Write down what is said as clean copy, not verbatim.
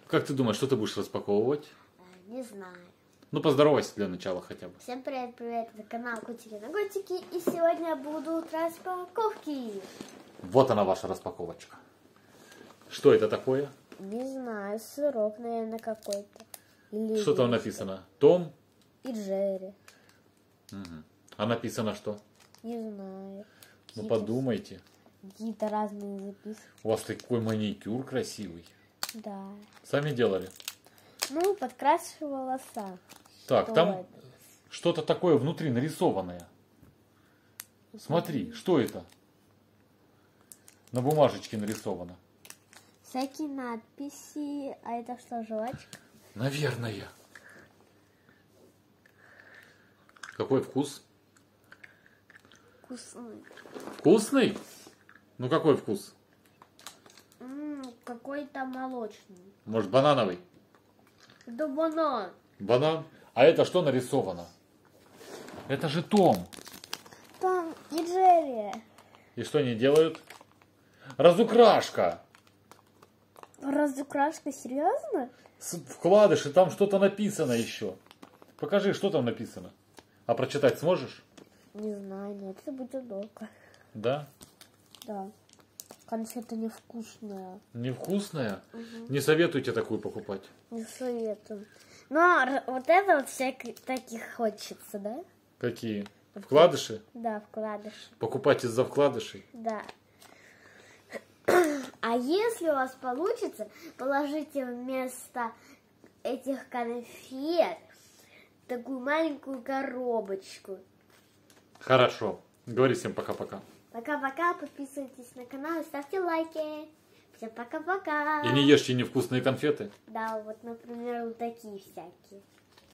Как ты думаешь, что ты будешь распаковывать? Не знаю. Ну, поздоровайся для начала хотя бы. Всем привет, это канал Котики на Котики, и сегодня будут распаковки. Вот она, ваша распаковочка. Что это такое? Не знаю, сырок, наверное, какой-то. Или Что там написано? Том и Джерри. Угу. А написано что? Не знаю. Ну, подумайте. Какие-то разные записки. У вас такой маникюр красивый. Да. Сами делали? Ну, подкрашиваю волоса. Так, Что там это? что-то такое внутри нарисованное. Смотри, что это? На бумажечке нарисовано. Всякие надписи. А это что, жвачка? Наверное. Какой вкус? Вкусный. Вкусный? Ну какой вкус? Какой-то молочный. Может, банановый? Да банан. Банан? А это что нарисовано? Это же Том. Там и Джерри. И что они делают? Разукрашка. Разукрашка, серьезно? Вкладыши, там что-то написано еще. Покажи, что там написано. А прочитать сможешь? Не знаю, нет, это будет долго. Да? Да. Конфета невкусная. Невкусная? Не советуйте такую покупать. Не советую. Но вот это вот всяких таких хочется, да? Какие? Вкладыши? Да, вкладыш. Покупать из-за вкладышей? Да. А если у вас получится, положите вместо этих конфет такую маленькую коробочку. Хорошо. Говори всем пока-пока. Пока-пока, подписывайтесь на канал и ставьте лайки. Всем пока-пока. И не ешьте невкусные конфеты. Да, вот, например, вот такие всякие.